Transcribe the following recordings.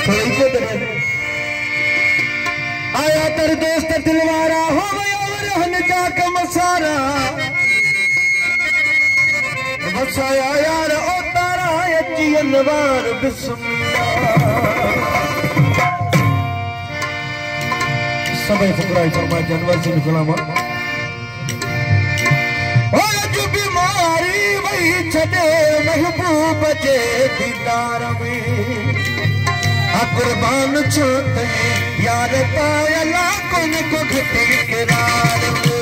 आया तेरे दोस्त दिलवारा हो गया रहन जाके मसारा बसाया यार ओ तारा अची अनवार समय फकराई फरमाए जनवर से गुलामा जो बीमारी वही छदे महबूब जे दीदार में कुर्बान छोट यार पायला कौन को घटी करार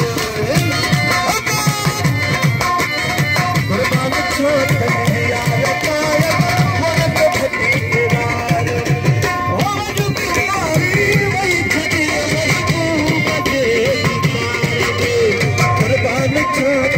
कुर्बान छोट यार पायला कौन को घटी करार जो बीमारी वही छदे महबूब जे कुर्बान छोट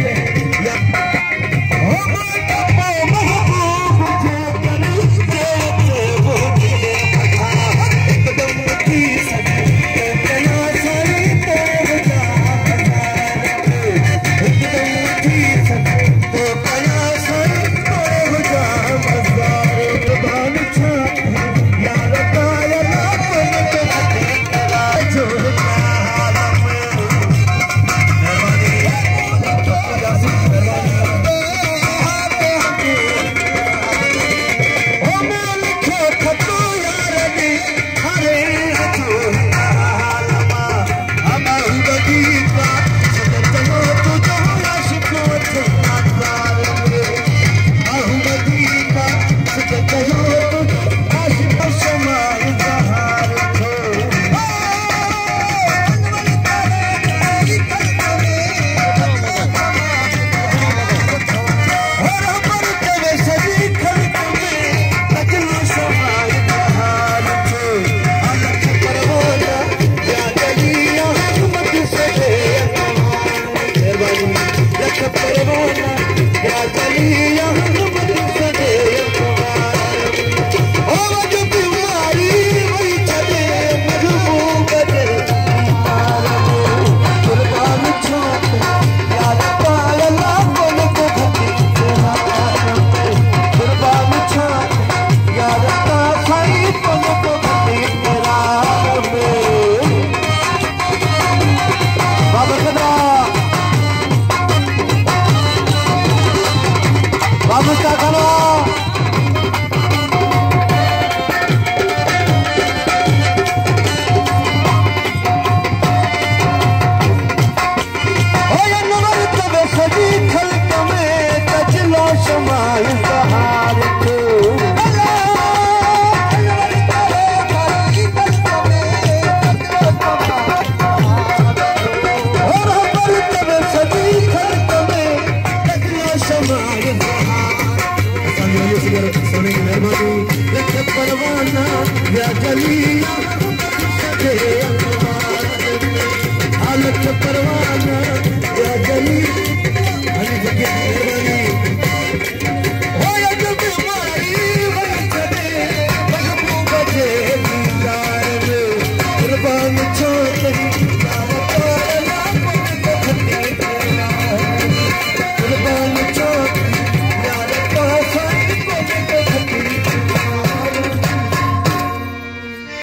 परवाना